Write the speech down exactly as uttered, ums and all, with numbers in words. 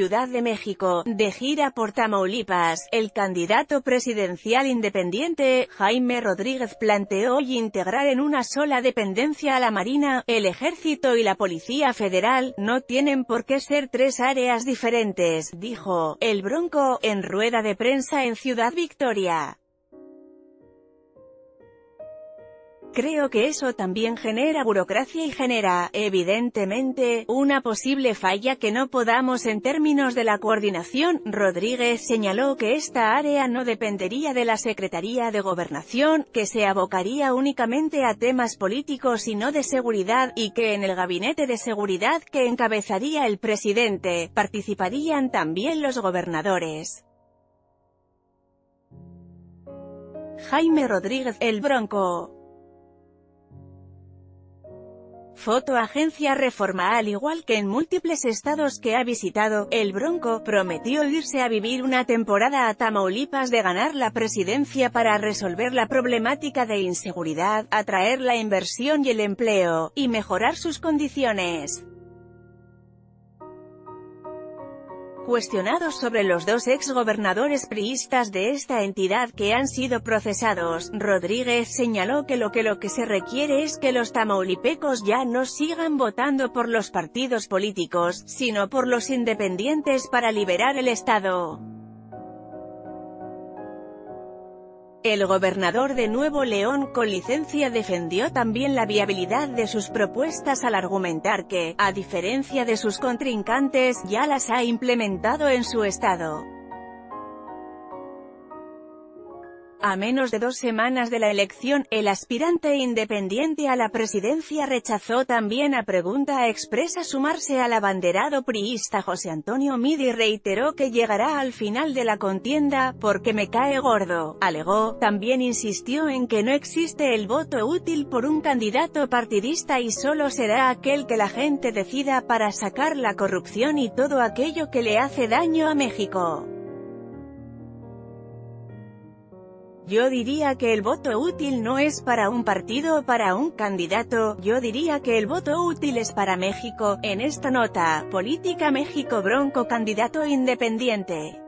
Ciudad de México, de gira por Tamaulipas, el candidato presidencial independiente, Jaime Rodríguez, planteó hoy integrar en una sola dependencia a la Marina, el Ejército y la Policía Federal. No tienen por qué ser tres áreas diferentes, dijo el Bronco, en rueda de prensa en Ciudad Victoria. Creo que eso también genera burocracia y genera, evidentemente, una posible falla que no podamos en términos de la coordinación. Rodríguez señaló que esta área no dependería de la Secretaría de Gobernación, que se abocaría únicamente a temas políticos y no de seguridad, y que en el gabinete de seguridad que encabezaría el presidente, participarían también los gobernadores. Jaime Rodríguez, el Bronco. Foto Agencia Reforma. Al igual que en múltiples estados que ha visitado, el Bronco prometió irse a vivir una temporada a Tamaulipas de ganar la presidencia para resolver la problemática de inseguridad, atraer la inversión y el empleo, y mejorar sus condiciones. Cuestionados sobre los dos exgobernadores priistas de esta entidad que han sido procesados, Rodríguez señaló que lo que lo que se requiere es que los tamaulipecos ya no sigan votando por los partidos políticos, sino por los independientes para liberar el Estado. El gobernador de Nuevo León con licencia defendió también la viabilidad de sus propuestas al argumentar que, a diferencia de sus contrincantes, ya las ha implementado en su estado. A menos de dos semanas de la elección, el aspirante independiente a la presidencia rechazó también a pregunta expresa sumarse al abanderado priista José Antonio Meade y reiteró que llegará al final de la contienda, porque me cae gordo, alegó. También insistió en que no existe el voto útil por un candidato partidista y solo será aquel que la gente decida para sacar la corrupción y todo aquello que le hace daño a México. Yo diría que el voto útil no es para un partido o para un candidato, yo diría que el voto útil es para México. En esta nota, Política México Bronco candidato independiente.